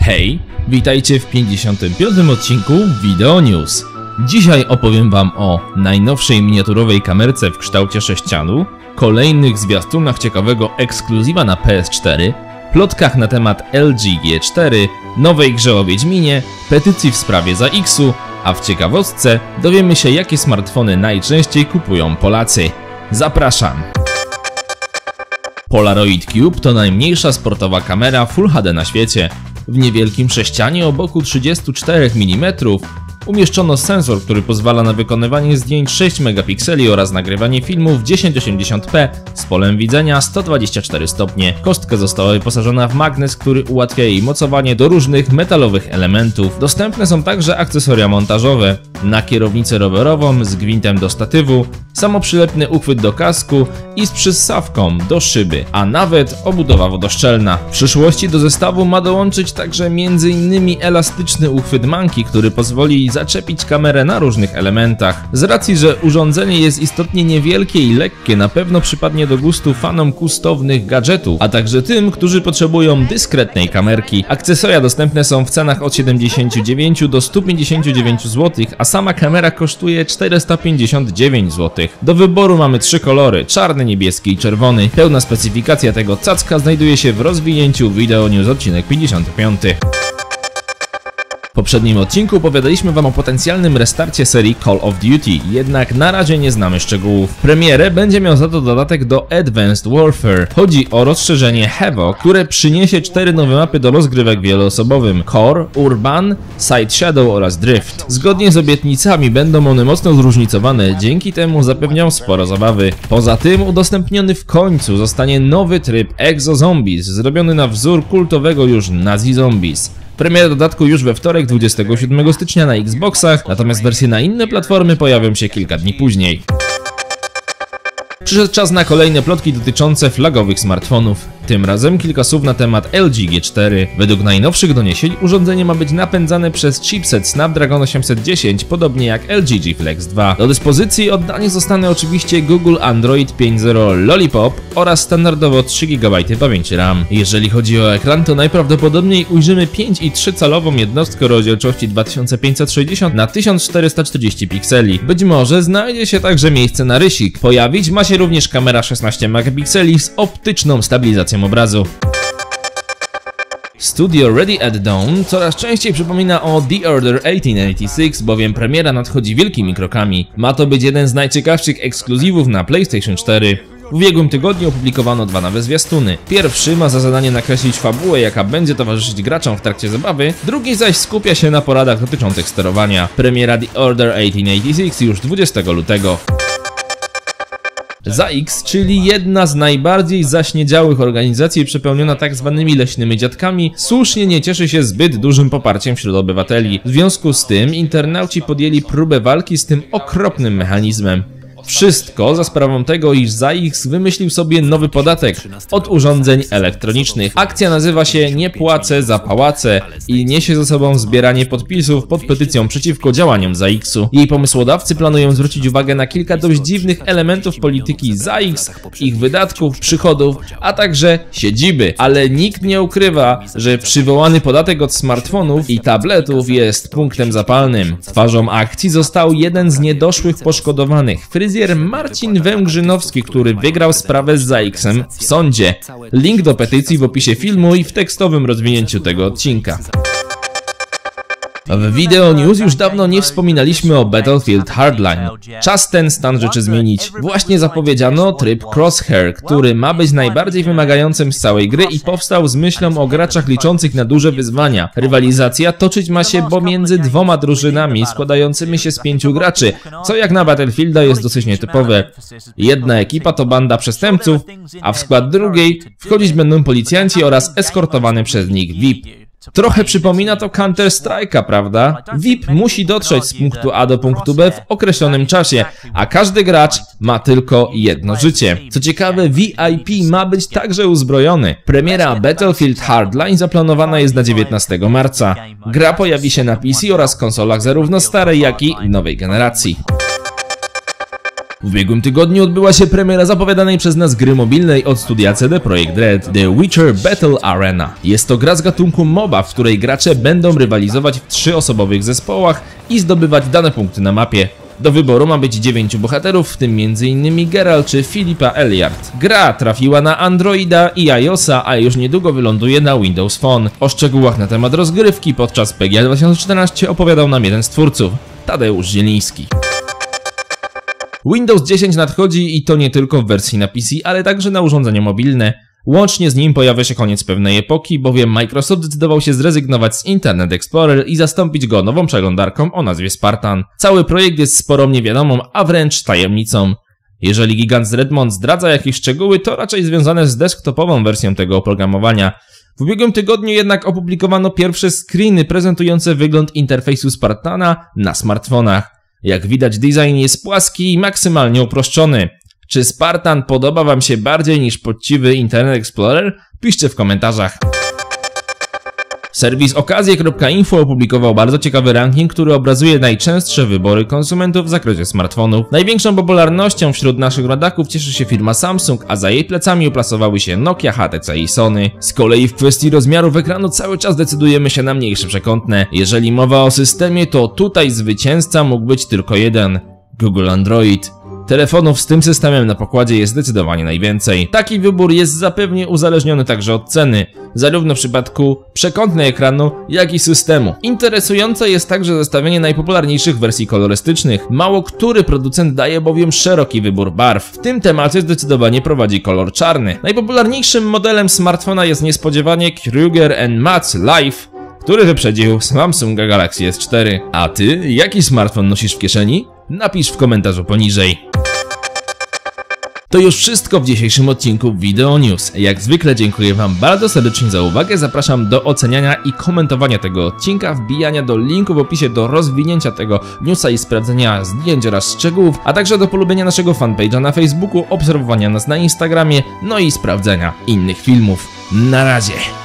Hej, witajcie w 55. odcinku Video News. Dzisiaj opowiem wam o najnowszej miniaturowej kamerce w kształcie sześcianu, kolejnych zwiastunach ciekawego ekskluzywa na PS4, plotkach na temat LG G4, nowej grze o Wiedźminie, petycji w sprawie ZAX-u, a w ciekawostce dowiemy się, jakie smartfony najczęściej kupują Polacy. Zapraszam! Polaroid Cube to najmniejsza sportowa kamera Full HD na świecie. W niewielkim sześcianie o boku 34 mm umieszczono sensor, który pozwala na wykonywanie zdjęć 6 megapikseli oraz nagrywanie filmu w 1080p z polem widzenia 124 stopnie. Kostka została wyposażona w magnes, który ułatwia jej mocowanie do różnych metalowych elementów. Dostępne są także akcesoria montażowe, na kierownicę rowerową z gwintem do statywu, samoprzylepny uchwyt do kasku i z przyssawką do szyby, a nawet obudowa wodoszczelna. W przyszłości do zestawu ma dołączyć także m.in. elastyczny uchwyt manki, który pozwoli zaczepić kamerę na różnych elementach. Z racji, że urządzenie jest istotnie niewielkie i lekkie, na pewno przypadnie do gustu fanom kustownych gadżetów, a także tym, którzy potrzebują dyskretnej kamerki. Akcesoria dostępne są w cenach od 79 do 159 zł, a sama kamera kosztuje 459 zł. Do wyboru mamy 3 kolory: czarny, niebieski i czerwony. Pełna specyfikacja tego cacka znajduje się w rozwinięciu Video News odcinek 55. W poprzednim odcinku opowiadaliśmy wam o potencjalnym restarcie serii Call of Duty, jednak na razie nie znamy szczegółów. Premierę będzie miał za to dodatek do Advanced Warfare. Chodzi o rozszerzenie Havoc, które przyniesie 4 nowe mapy do rozgrywek wieloosobowym: Core, Urban, Side Shadow oraz Drift. Zgodnie z obietnicami będą one mocno zróżnicowane, dzięki temu zapewnią sporo zabawy. Poza tym udostępniony w końcu zostanie nowy tryb Exo Zombies, zrobiony na wzór kultowego już Nazi Zombies. Premiera dodatku już we wtorek 27 stycznia na Xboxach, natomiast wersje na inne platformy pojawią się kilka dni później. Przyszedł czas na kolejne plotki dotyczące flagowych smartfonów. Tym razem kilka słów na temat LG G4. Według najnowszych doniesień urządzenie ma być napędzane przez chipset Snapdragon 810, podobnie jak LG G Flex 2. Do dyspozycji oddany zostanie oczywiście Google Android 5.0 Lollipop oraz standardowo 3 GB pamięci RAM. Jeżeli chodzi o ekran, to najprawdopodobniej ujrzymy 5,3 calową jednostkę o rozdzielczości 2560 na 1440 pikseli. Być może znajdzie się także miejsce na rysik. Pojawić ma się również kamera 16 megapikseli z optyczną stabilizacją obrazu. Studio Ready at Dawn coraz częściej przypomina o The Order 1886, bowiem premiera nadchodzi wielkimi krokami. Ma to być jeden z najciekawszych ekskluzywów na PlayStation 4. W ubiegłym tygodniu opublikowano 2 nowe zwiastuny. Pierwszy ma za zadanie nakreślić fabułę, jaka będzie towarzyszyć graczom w trakcie zabawy, drugi zaś skupia się na poradach dotyczących sterowania. Premiera The Order 1886 już 20 lutego. ZAX, czyli jedna z najbardziej zaśniedziałych organizacji przepełniona tak zwanymi leśnymi dziadkami, słusznie nie cieszy się zbyt dużym poparciem wśród obywateli. W związku z tym internauci podjęli próbę walki z tym okropnym mechanizmem. Wszystko za sprawą tego, iż ZAX wymyślił sobie nowy podatek od urządzeń elektronicznych. Akcja nazywa się Nie płacę za pałace i niesie ze sobą zbieranie podpisów pod petycją przeciwko działaniom ZAX-u. Jej pomysłodawcy planują zwrócić uwagę na kilka dość dziwnych elementów polityki ZAX, ich wydatków, przychodów, a także siedziby. Ale nikt nie ukrywa, że przywołany podatek od smartfonów i tabletów jest punktem zapalnym. Twarzą akcji został jeden z niedoszłych poszkodowanych, fryzjer Marcin Węgrzynowski, który wygrał sprawę z ZAX-em w sądzie. Link do petycji w opisie filmu i w tekstowym rozwinięciu tego odcinka. W Video News już dawno nie wspominaliśmy o Battlefield Hardline. Czas ten stan rzeczy zmienić. Właśnie zapowiedziano tryb Crosshair, który ma być najbardziej wymagającym z całej gry i powstał z myślą o graczach liczących na duże wyzwania. Rywalizacja toczyć ma się pomiędzy 2 drużynami składającymi się z 5 graczy, co jak na Battlefielda jest dosyć nietypowe. Jedna ekipa to banda przestępców, a w skład drugiej wchodzić będą policjanci oraz eskortowany przez nich VIP. Trochę przypomina to Counter-Strike'a, prawda? VIP musi dotrzeć z punktu A do punktu B w określonym czasie, a każdy gracz ma tylko jedno życie. Co ciekawe, VIP ma być także uzbrojony. Premiera Battlefield Hardline zaplanowana jest na 19 marca. Gra pojawi się na PC oraz konsolach zarówno starej, jak i nowej generacji. W ubiegłym tygodniu odbyła się premiera zapowiadanej przez nas gry mobilnej od studia CD Projekt Red, The Witcher Battle Arena. Jest to gra z gatunku MOBA, w której gracze będą rywalizować w 3-osobowych zespołach i zdobywać dane punkty na mapie. Do wyboru ma być 9 bohaterów, w tym m.in. Geralt czy Philippa Elliart. Gra trafiła na Androida i iOS-a, a już niedługo wyląduje na Windows Phone. O szczegółach na temat rozgrywki podczas PGA 2014 opowiadał nam jeden z twórców, Tadeusz Zieliński. Windows 10 nadchodzi i to nie tylko w wersji na PC, ale także na urządzenia mobilne. Łącznie z nim pojawia się koniec pewnej epoki, bowiem Microsoft zdecydował się zrezygnować z Internet Explorer i zastąpić go nową przeglądarką o nazwie Spartan. Cały projekt jest sporą niewiadomą, a wręcz tajemnicą. Jeżeli gigant z Redmond zdradza jakieś szczegóły, to raczej związane z desktopową wersją tego oprogramowania. W ubiegłym tygodniu jednak opublikowano pierwsze screeny prezentujące wygląd interfejsu Spartana na smartfonach. Jak widać, design jest płaski i maksymalnie uproszczony. Czy Spartan podoba Wam się bardziej niż poczciwy Internet Explorer? Piszcie w komentarzach. Serwis okazje.info opublikował bardzo ciekawy ranking, który obrazuje najczęstsze wybory konsumentów w zakresie smartfonów. Największą popularnością wśród naszych rodaków cieszy się firma Samsung, a za jej plecami uplasowały się Nokia, HTC i Sony. Z kolei w kwestii rozmiarów ekranu cały czas decydujemy się na mniejsze przekątne. Jeżeli mowa o systemie, to tutaj zwycięzca mógł być tylko jeden – Google Android. Telefonów z tym systemem na pokładzie jest zdecydowanie najwięcej. Taki wybór jest zapewne uzależniony także od ceny, zarówno w przypadku przekątnej ekranu, jak i systemu. Interesujące jest także zestawienie najpopularniejszych wersji kolorystycznych. Mało który producent daje bowiem szeroki wybór barw. W tym temacie zdecydowanie prowadzi kolor czarny. Najpopularniejszym modelem smartfona jest niespodziewanie Kruger & Matz Live, który wyprzedził Samsunga Galaxy S4. A ty, jaki smartfon nosisz w kieszeni? Napisz w komentarzu poniżej. To już wszystko w dzisiejszym odcinku Video News. Jak zwykle dziękuję Wam bardzo serdecznie za uwagę, zapraszam do oceniania i komentowania tego odcinka, wbijania do linku w opisie do rozwinięcia tego newsa i sprawdzenia zdjęć oraz szczegółów, a także do polubienia naszego fanpage'a na Facebooku, obserwowania nas na Instagramie, no i sprawdzenia innych filmów. Na razie!